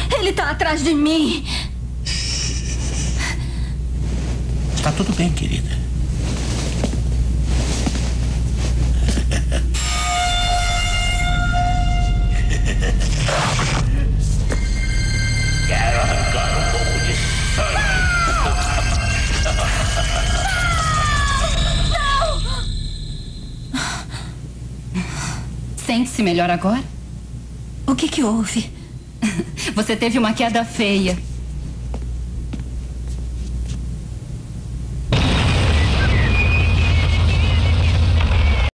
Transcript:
Ele tá atrás de mim. Está tudo bem, querida. Quero arrancar um pouco de sangue. Não! Sente-se melhor agora? O que houve? Você teve uma queda feia.